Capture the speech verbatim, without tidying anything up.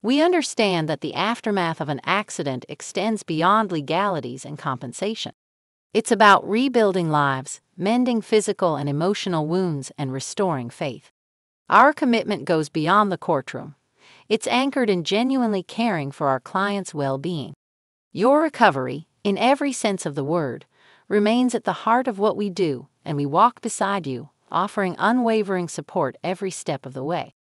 We understand that the aftermath of an accident extends beyond legalities and compensation. It's about rebuilding lives, mending physical and emotional wounds, and restoring faith. Our commitment goes beyond the courtroom. It's anchored in genuinely caring for our clients' well-being. Your recovery, in every sense of the word, remains at the heart of what we do, and we walk beside you, offering unwavering support every step of the way.